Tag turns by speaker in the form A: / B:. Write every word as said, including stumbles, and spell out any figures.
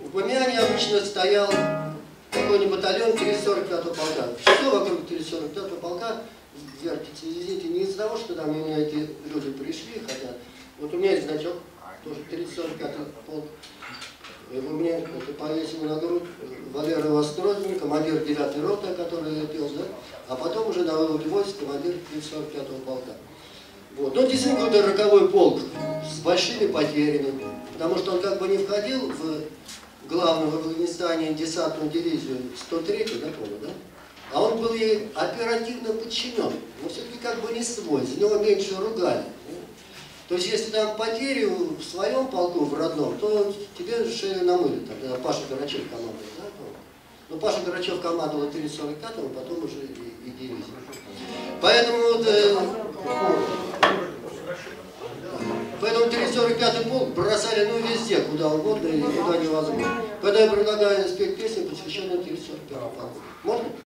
A: В Бамиане обычно стоял какой-нибудь батальон тридцать сорок пятого полка. Все вокруг тридцать сорок пятого полка вертится. Извините, не из-за того, что там у меня эти люди пришли, хотя вот у меня есть значок, тоже тридцать сорок пятый полк. И у меня это повесил на грудь Валера Вострозин, командир девятой роты, который я пел, да? А потом уже на выводе войск командир тридцать сорок пятого полка. Вот. Но действительно это роковой полк с большими потерями, потому что он как бы не входил в главную в Афганистане десантную дивизию сто третью, да, помню, да? А он был ей оперативно подчинен, но все-таки как бы не свой, за него меньше ругали. То есть, если там потери в своем полку, в родном, то тебе шею намылят. Тогда Паша Горачев командует, да? Но Паша Горачев командовал тридцать сорок пятого, потом уже и, и дивизию. Поэтому вот, э, поэтому тридцать сорок пятый полк бросали ну везде, куда угодно и куда невозможно. Поэтому я предлагаю спеть песню, посвященную тридцать сорок пятому полку. Можно?